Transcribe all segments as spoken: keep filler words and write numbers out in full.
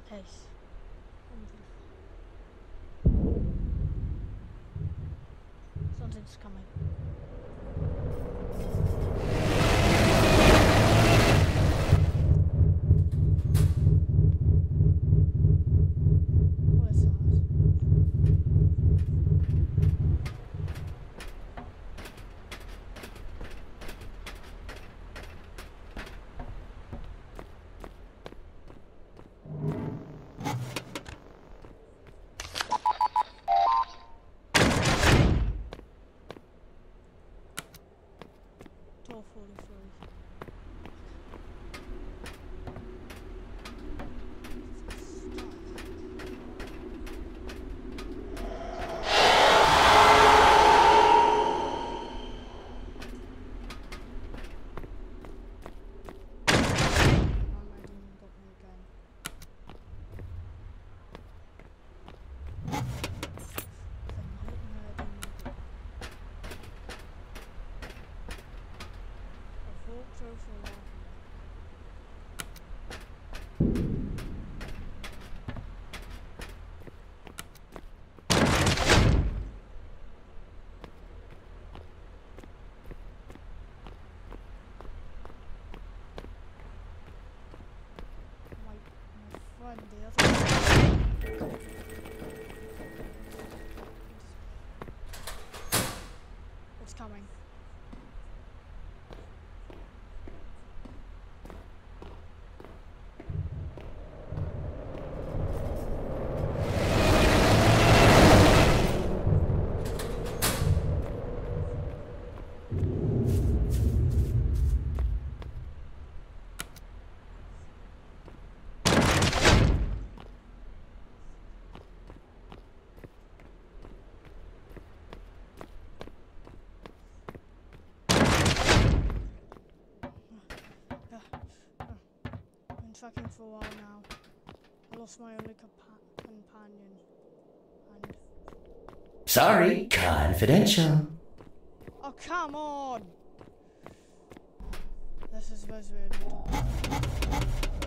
Hey. Something's coming. What is that? Door forty-three. Friend, the other It's coming. Been tracking for a while now. I lost my only compa companion. And Sorry, confidential. oh, come on! This is supposed to be a new topic.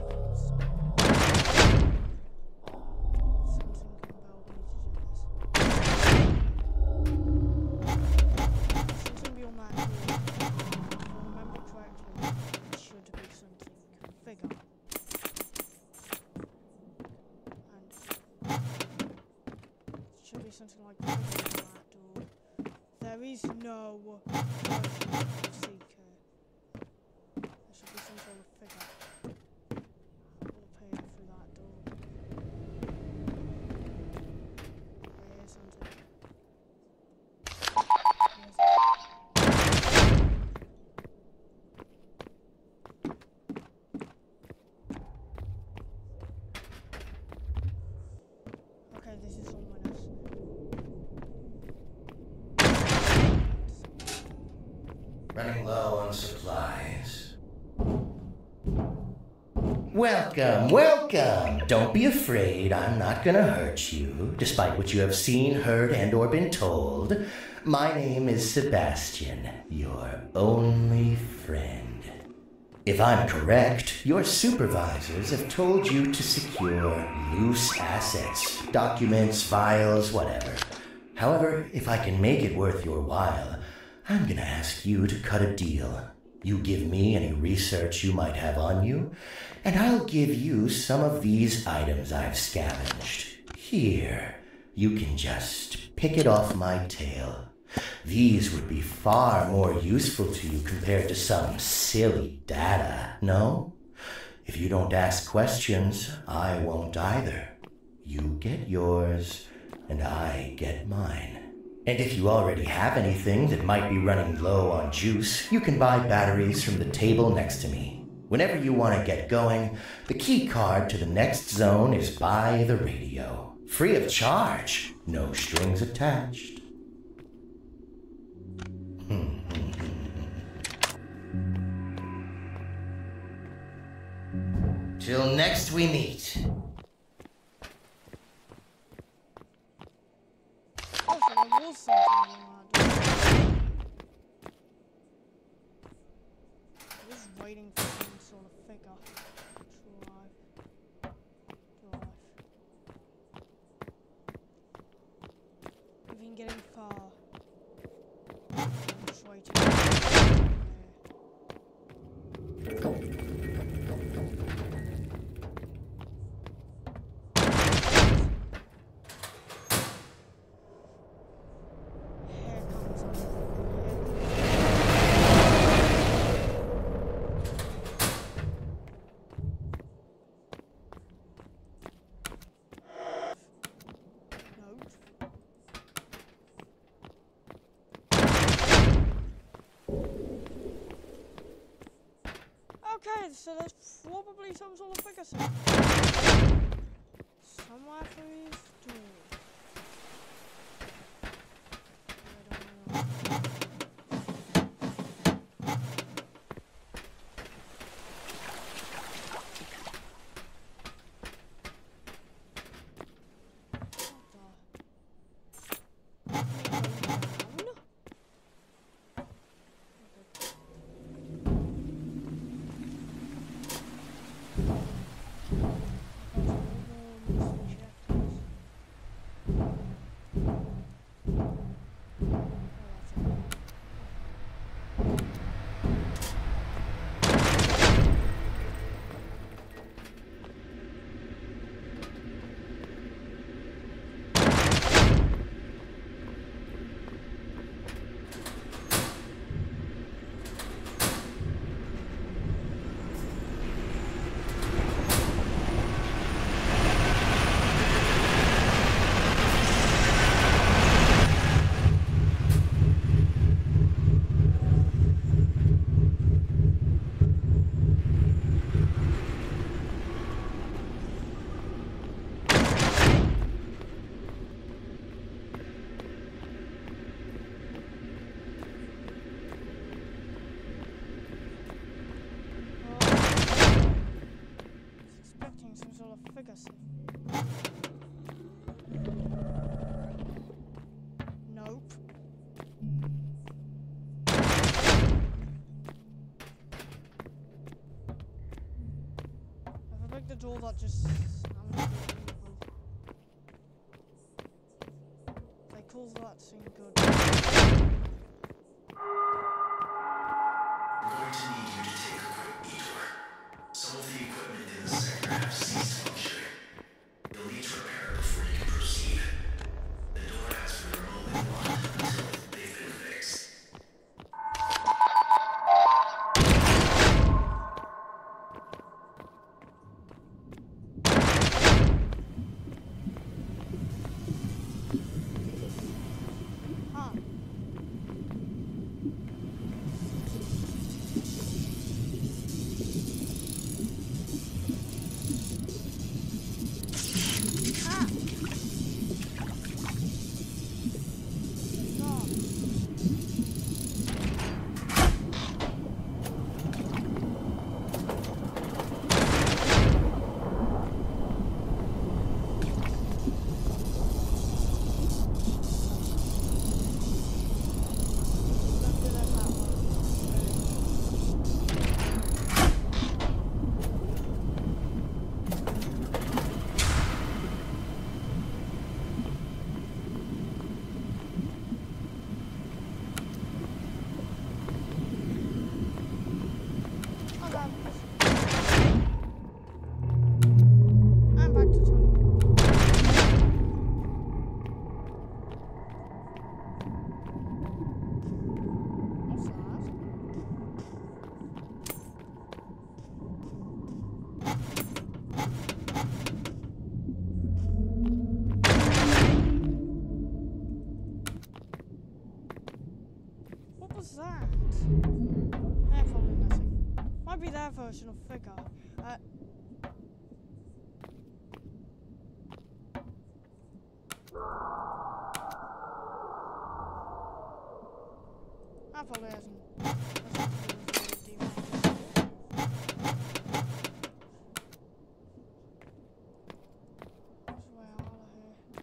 Something compelled me to do this. Something beyond that door. If I remember correctly, it should be something bigger. And it should be something like bigger than that door. There is no version of Seeker. There should be some sort of figure. We'll appear through that door. I hear something. Okay, this is ominous. Running low on supplies. Welcome, welcome! Don't be afraid, I'm not gonna hurt you, despite what you have seen, heard, and or been told. My name is Sebastian, your only friend. If I'm correct, your supervisors have told you to secure loose assets, documents, files, whatever. However, if I can make it worth your while, I'm gonna ask you to cut a deal. You give me any research you might have on you, and I'll give you some of these items I've scavenged. Here, you can just pick it off my tail. These would be far more useful to you compared to some silly data, no? If you don't ask questions, I won't either. You get yours, and I get mine. And if you already have anything that might be running low on juice, you can buy batteries from the table next to me. Whenever you want to get going, the key card to the next zone is by the radio. Free of charge, no strings attached. Till next we meet. Oh, so there was something on that door. I was waiting for some sort of figure to arrive. To arrive. so there's probably some sort of figure set somewhere through his door. I don't know. Nope. If I break the door, that just I'm not evil. They call that seem good. I'm going to need you to take a quick detour. Some of the equipment in the sector have ceased functioning. You'll need to repair it before you can proceed. The door has been remotely locked until they've been fixed. Huh. I'm back to Tony. What's that? What was that? Eh, probably nothing. Might be their version of figure. Uh, That probably hasn't. hasn't been really This way out of here.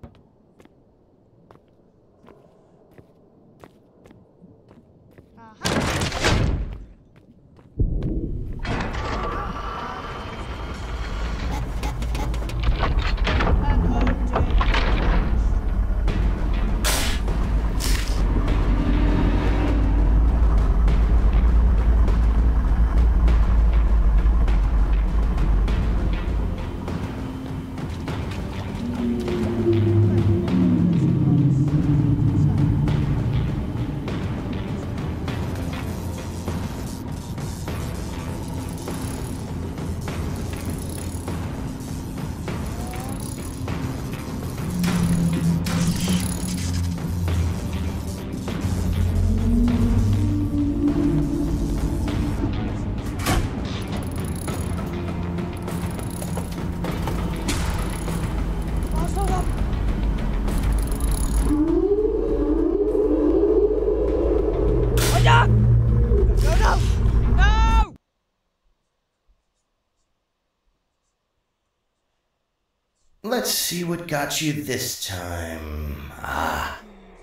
Aha! And oh dear. Let's see what got you this time. Ah.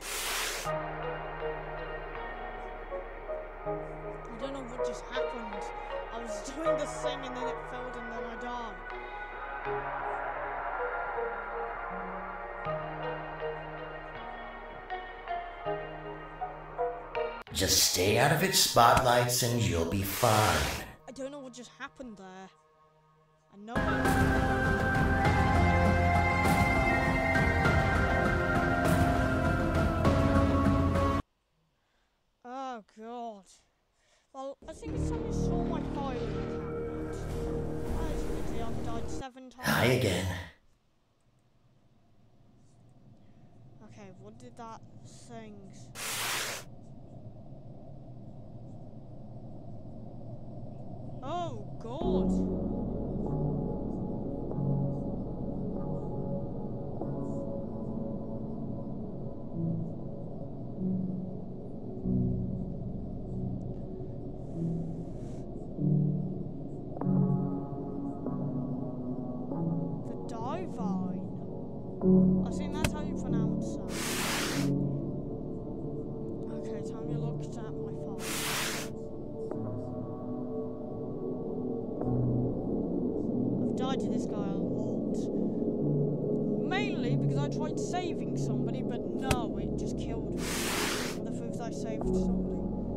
I don't know what just happened. I was doing this thing and then it failed and then I died. Just stay out of its spotlights and you'll be fine. I don't know what just happened there. I know it. Oh god. Well, I think it's time you saw my filing cabinet. As you can see, I've died seven times. Hi again. Okay, what did that thing... Oh god. I think that's how you pronounce that. Okay, time you looked at my phone. I've died to this guy a lot. Mainly because I tried saving somebody, but no, it just killed me. The proof I saved somebody.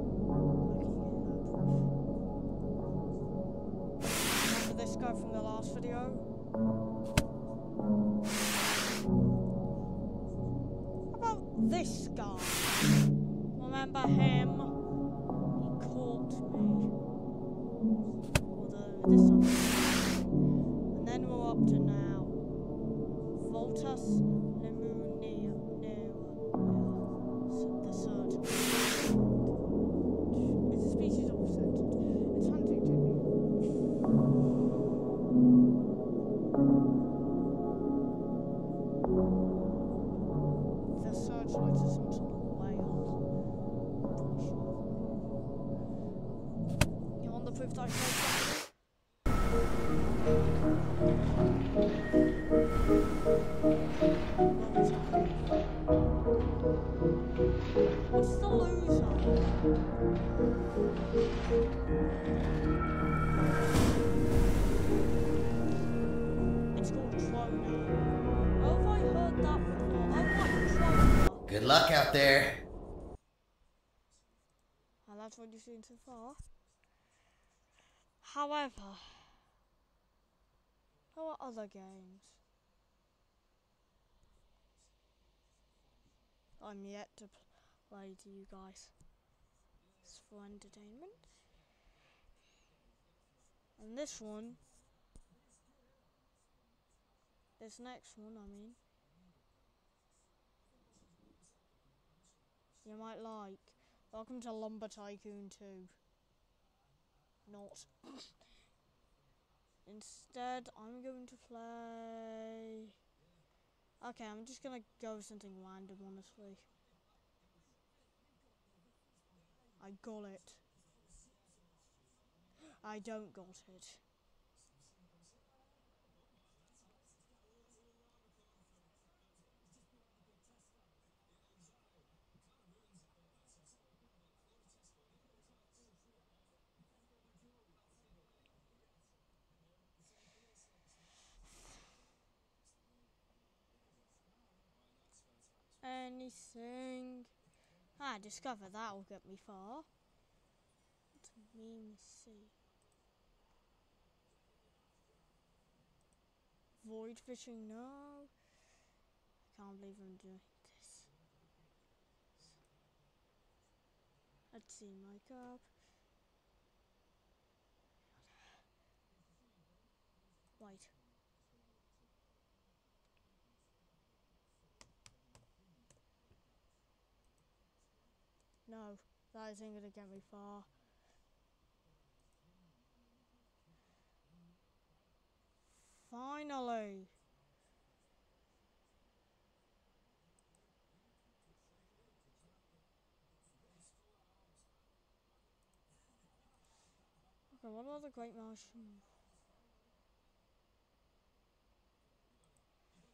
Remember this guy from the last video? This guy. Remember him? He caught me. Although this time. And then we're up to now. Voltus Lemunia. No. The third. It's a species of sentence. It's hunting to me. Searchlight is some sort of whale. You want the proof that I saved What's the loser? It's called Trono. Oh, have I heard that before? Oh, what? Trono. Good luck out there. And that's what you've seen so far. However, there are other games I'm yet to play to you guys. It's for entertainment. And this one, this next one, I mean, you might like. Welcome to Lumber Tycoon two. Not. Instead, I'm going to play... Okay, I'm just gonna go with something random, honestly. I got it. I don't got it. Anything. Ah, discover that'll get me far. Let me see. Void fishing, no. I can't believe I'm doing this. Let's see, mic up. Wait. No, that isn't gonna get me far. Finally! Okay, what about the Great Martian?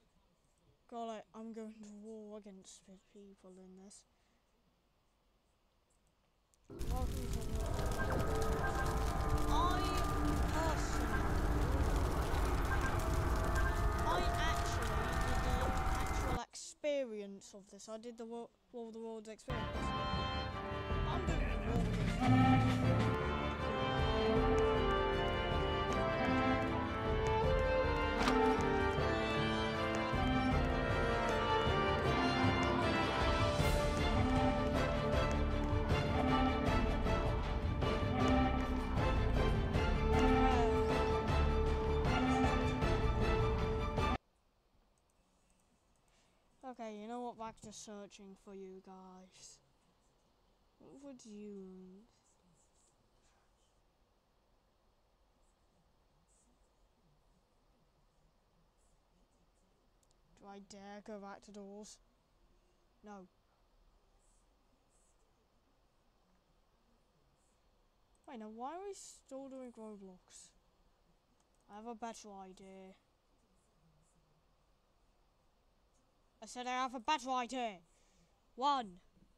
Got it. I'm going to war against people in this. Welcome to war. I personally, I actually did the actual experience of this. I did the War of the Worlds experience. I'm going to war against people. Okay, you know what? Back to searching for you guys. What would you... Do I dare go back to doors? No. Wait, now why are we still doing Roblox? I have a better idea. I said I have a better idea. One.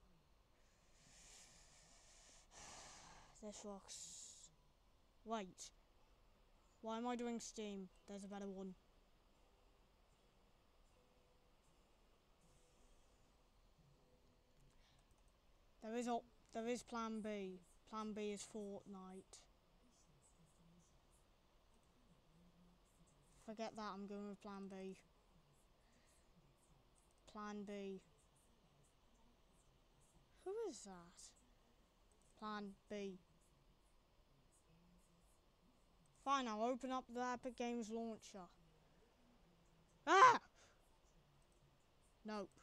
This rocks. Wait. Why am I doing Steam? There's a better one. There is op there is Plan B. Plan B is Fortnite. Forget that. I'm going with Plan B. Plan B. Who is that? Plan B. Fine, I'll open up the Epic Games launcher. Ah! Nope.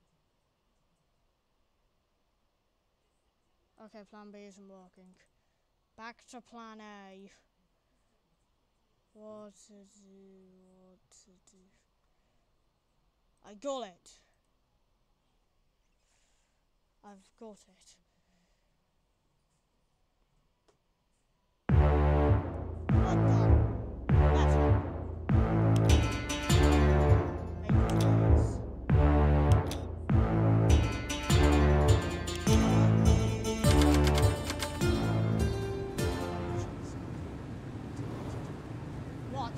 Okay, Plan B isn't working. Back to Plan A. What to do? What to do? I got it. I've got it. What the? That's it. What?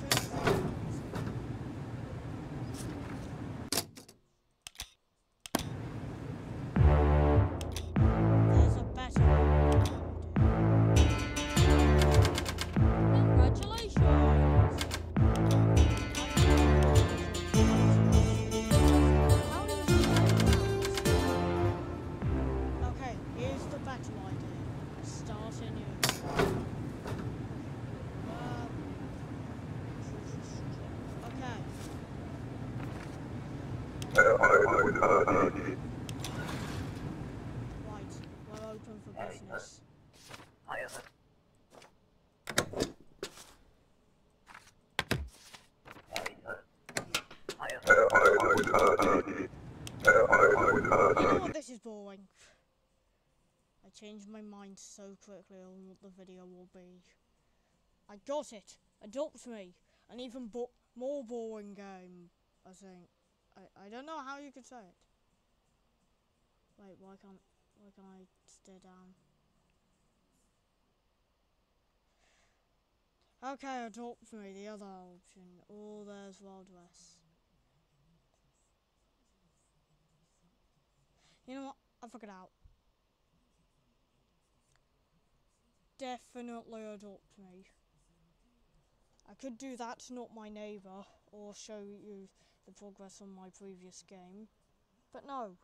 There's a better one. Congratulations! How do you say that? Okay, here's the better idea. Start a new. Um, okay. Right, we're open for business. You know what, this is boring. I changed my mind so quickly on what the video will be. I got it! Adopt me! An even bo more boring game, I think. I, I don't know how you could say it. Wait, why can't, why can't I stare down? Okay, adopt me, the other option. Oh, there's Wild West. You know what? I figured out. Definitely adopt me. I could do that to not my neighbour, or show you the progress on my previous game. But no.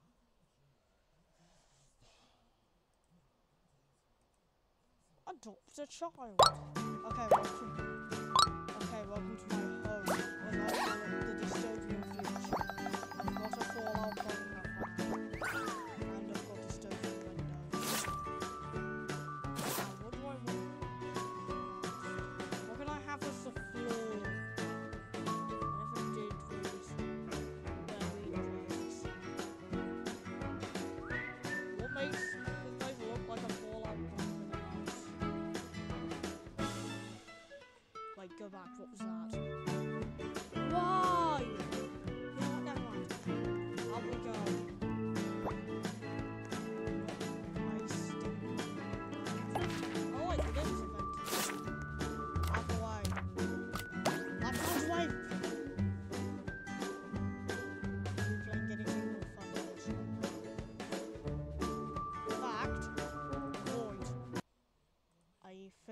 Adopt a child. Okay, welcome. Okay, welcome to my home. Or I call it the dystopian future. I've got a Fallout button up and I've got dystopian windows. Now, what do I want? What can I have as the floor? I never did these very drinks. What makes this place look like a Fallout button? Wait, go back, what was that? Why? You know what, never mind.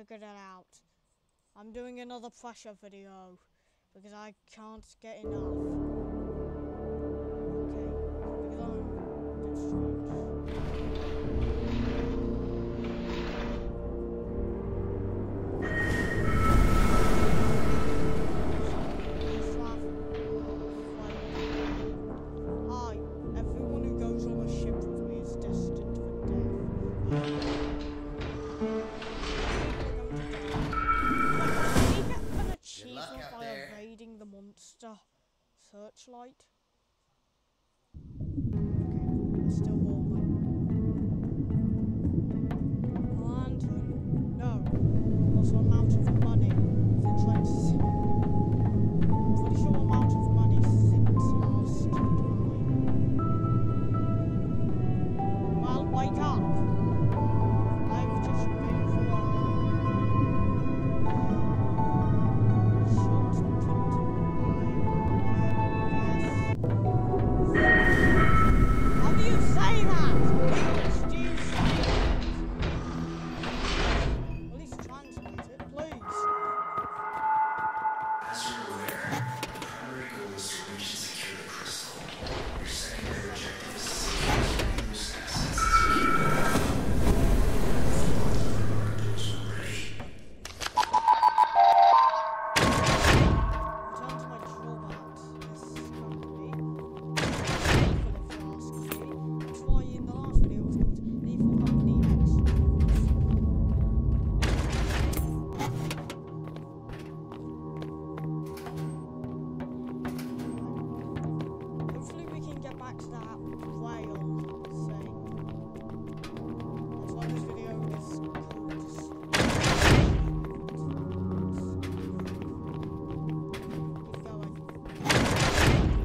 figured it out. I'm doing another pressure video because I can't get enough. Okay, because I'm a bit strange. Hi, everyone who goes on a ship with me is destined for death. Evading the monster searchlight. Okay, it's still warm. And no, also amount of money. The trends. Pretty sure amount of money since last time. Well, wake up. I've just been wrong. How do you say that? English, do you say that? At least translate it, please. As you're aware, the primary goal is to reach and secure the crystal. Your secondary objective is to secure as many loose assets as you can. Our doors are ready. Return to my drawbacks, this company. If you ask me. That's why in the last video it was called Lethal Company X. Hopefully we can get back to that rail thing. That's why this video is called. Keep going.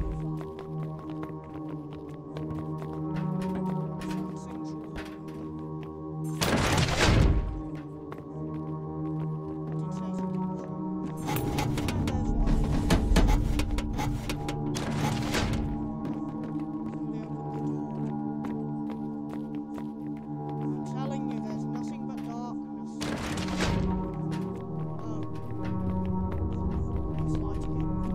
I'm telling you, there's nothing but darkness. Oh. It's light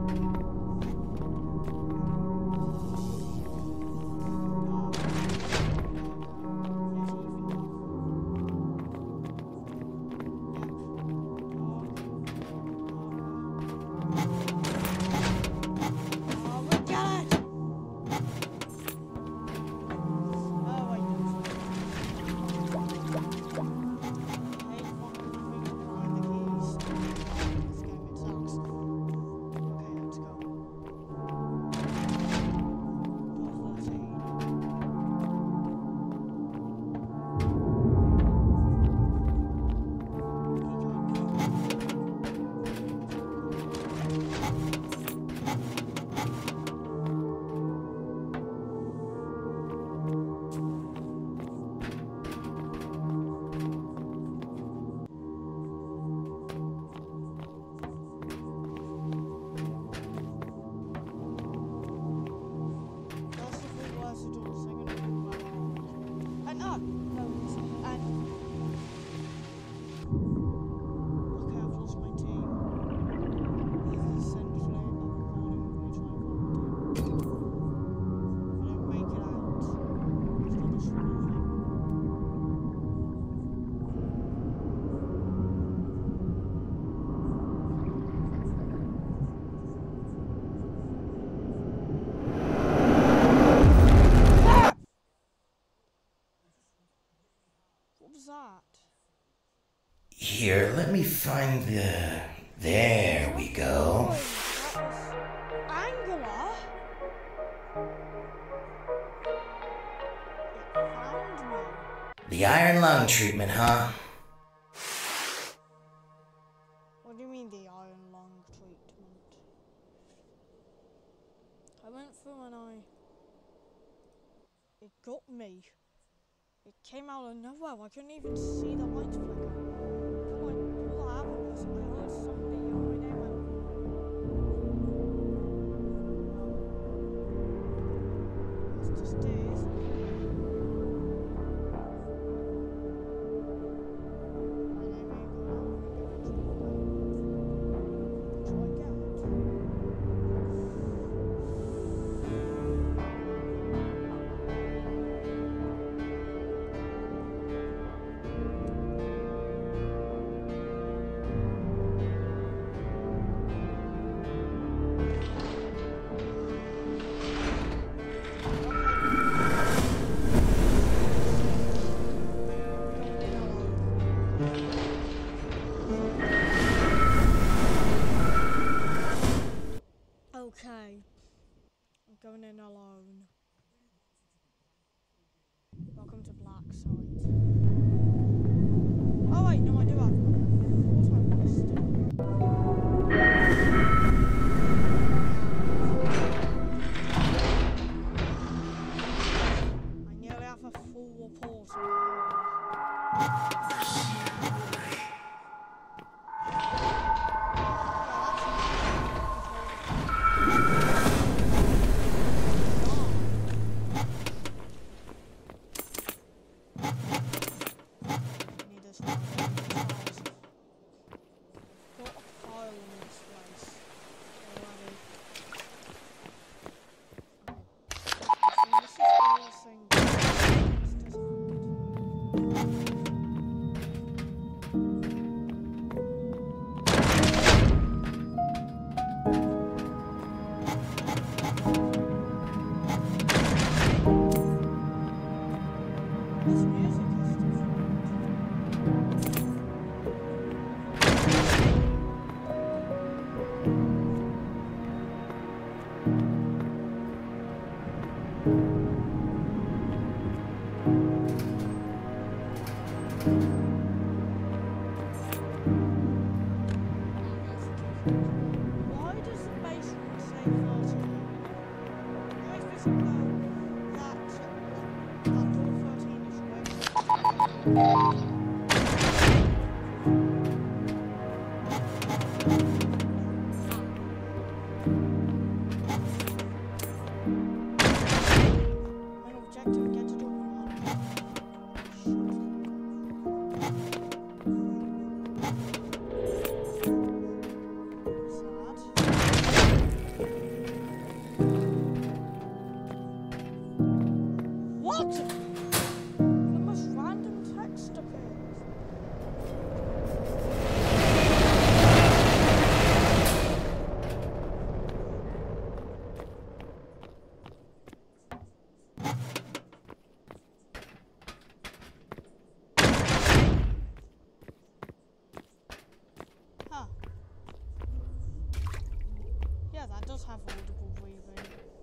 Oh, we got it! Oh, wait, no. I hate fucking having to find the keys. This game, it sucks. Okay, let's go. Door thirteen. That's the three words to do, so I'm gonna do that. And up! No, it's and okay, I've lost my team. This is essentially a recording of me trying to find my team. If I don't make it out, it's not a small thing. What was that? Here, let me find the. There we go. Wait, that was Angela? It found me. The iron lung treatment, huh? What do you mean the iron lung treatment? I went through and I... It got me. It came out of nowhere. I couldn't even see the light flicker. But like, all that happened was I heard somebody yell my name and... No. It's just it, isn't it? My name ain't gonna help me. Okay. I'm going in alone. Welcome to Black Site. Oh wait, no I do have what I missed. I nearly have a full report Why does the basement say thirteen? It makes me think though that that door thirteen is where an objective get it open one. What? The most random text appears. Huh. Yeah, that does have audible breathing.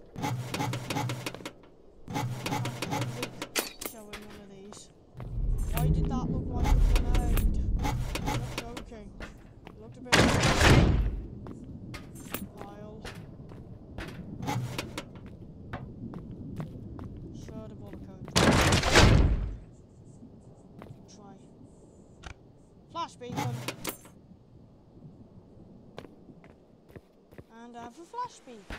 Showing one of these. Why did that look like a grenade? I'm not joking. It looked a bit vile. Sure, the bullet code. Try. Flash beacon. And I have a flash beacon.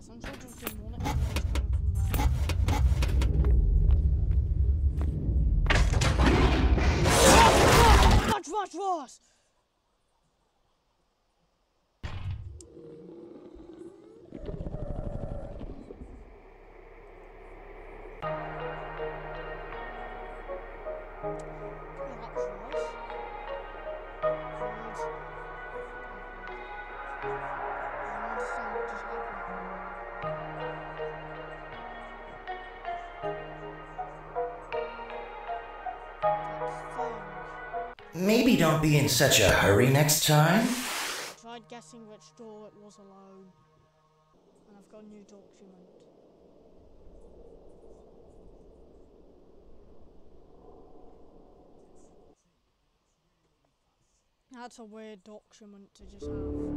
some sort of demonic noise coming from there. Watch, watch, watch! Maybe don't be in such a hurry next time. I tried guessing which door it was alone, and I've got a new document. That's a weird document to just have.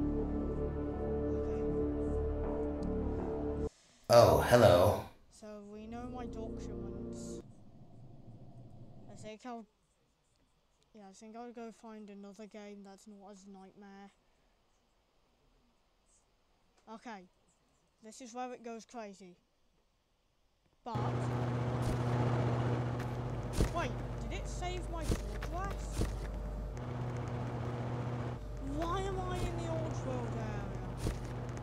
Okay. Oh, hello. So we know my documents. I think I'll... Yeah, I think I'll go find another game that's not as Nightmare. Okay. This is where it goes crazy. But... Wait, did it save my progress? Why am I in the old world area?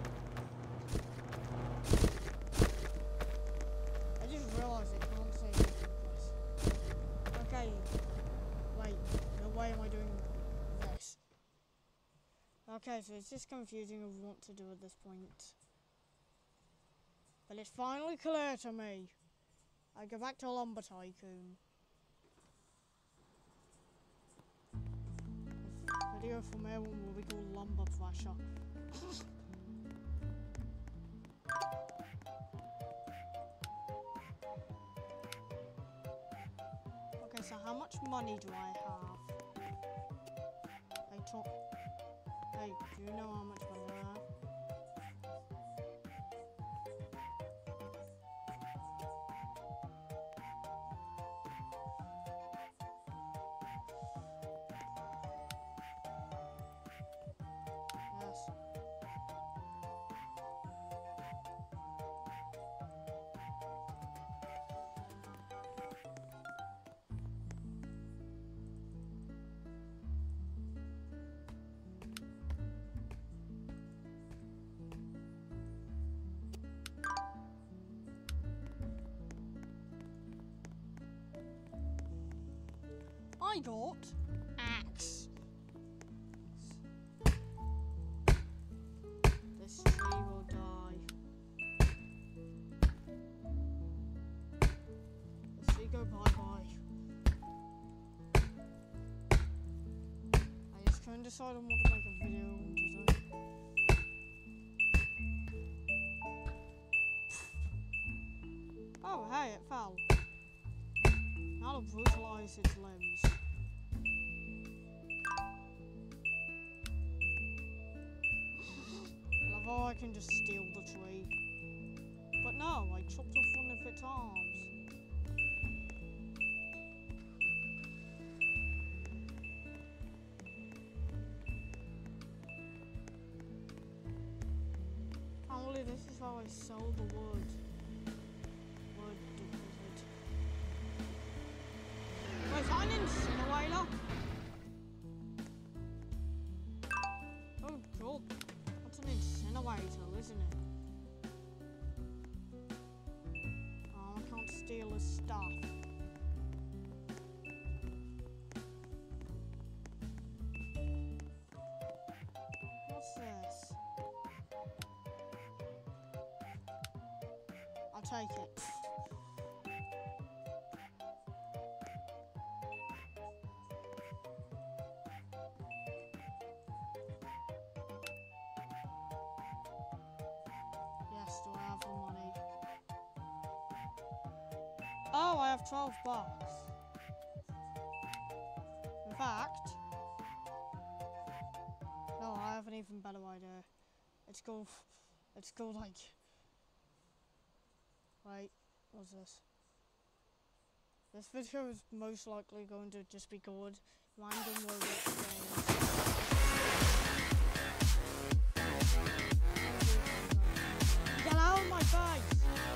I just realised it can't save my progress. Okay. Wait, no way am I doing this. Okay, so it's just confusing of what to do at this point. But it's finally clear to me. I go back to Lumber Tycoon. The video from here one will be called Lumber Pressure. Okay, so how much money do I have? I talk. Hey, do you know how much money I have? Yes. I got axe. This tree will die. This tree go bye bye. I just couldn't decide on what to make a video on today. Oh hey, it fell. Now to brutalize its limbs. I love how I can just steal the tree. But no, I chopped off one of its arms. Can't believe this is how I sell the wood. Wood deposit. Wait, is that an incinerator? Oh god, that's an incinerator, isn't it? Oh, I can't steal his stuff. What's this? I'll take it. Yes, do I have the money? Oh, I have twelve bucks. In fact, no, I have an even better idea. It's called, it's called like, wait, what's this? This video is most likely going to just be called Random Roblox Games. Get out! my face!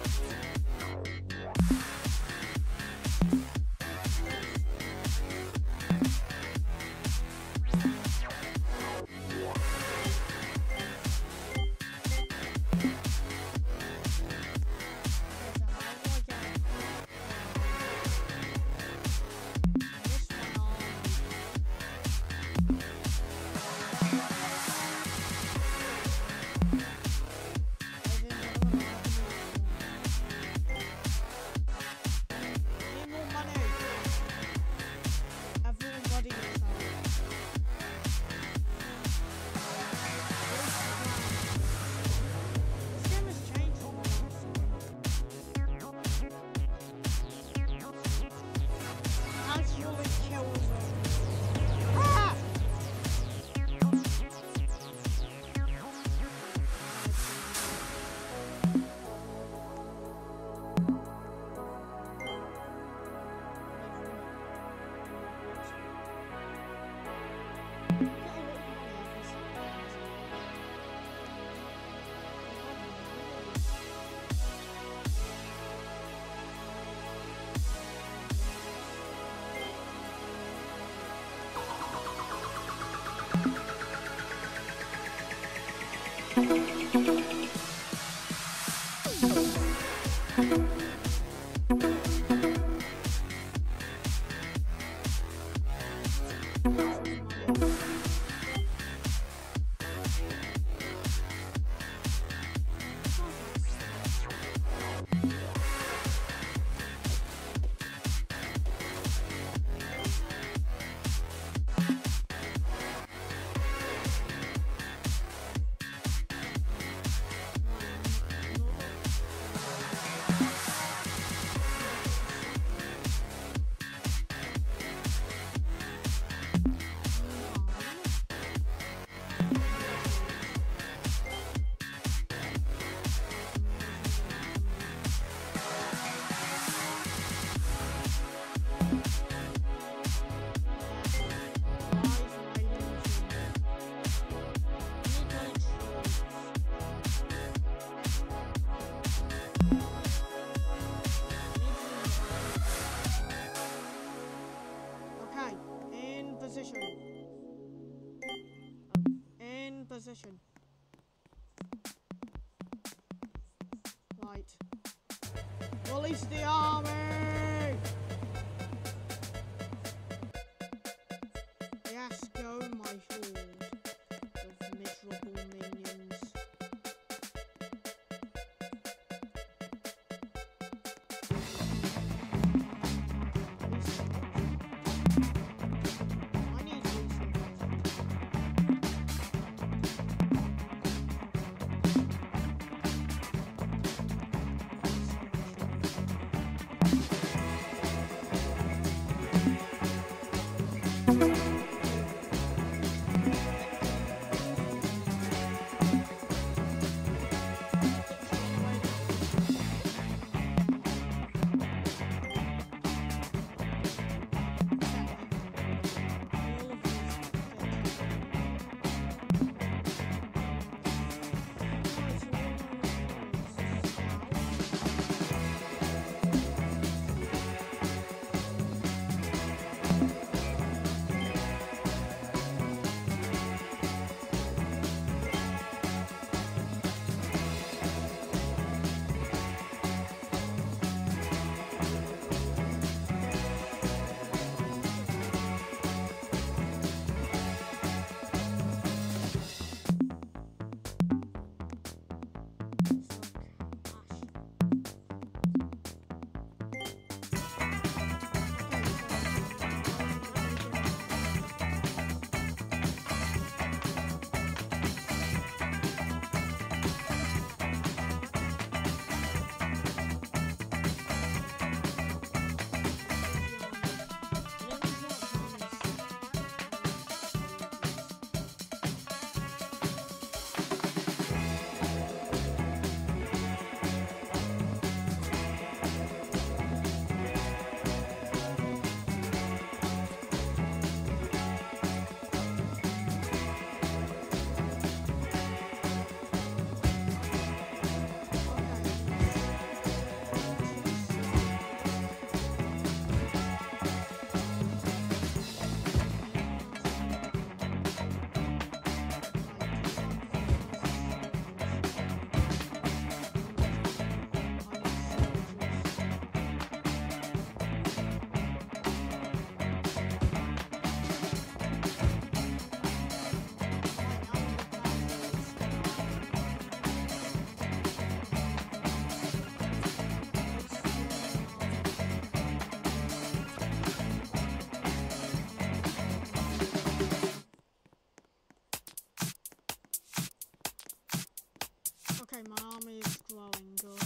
Position. Right. Release the army! Yes, go, my horde of miserable minions. I need resources. glowing gun.